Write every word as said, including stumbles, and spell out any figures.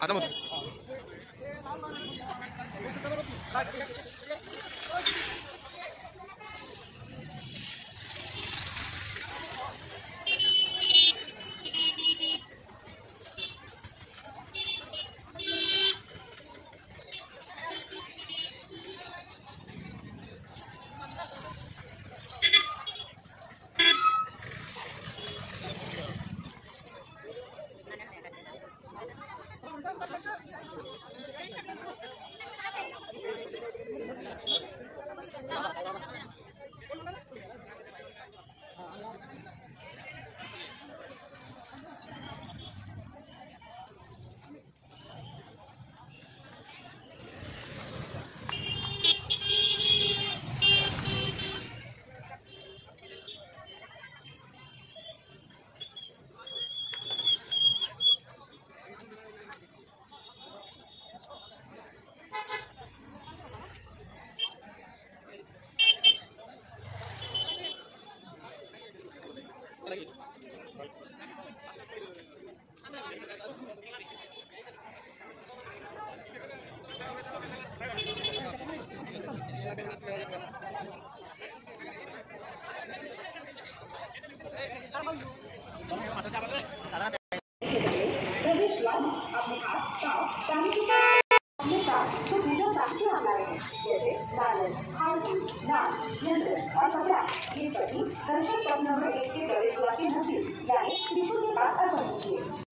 खत्म हो अपने हाथ पाँव पानी के अपने साथ जो पूजा साक्षी लाए हैं जैसे नारियल, हल्दी, नाम, यंत्र और कपड़ा, ये सभी दर्शन पथ नंबर एक के प्रवेश द्वार के नजदीक यानी त्रिशूल के पास अर्पण कीजिए।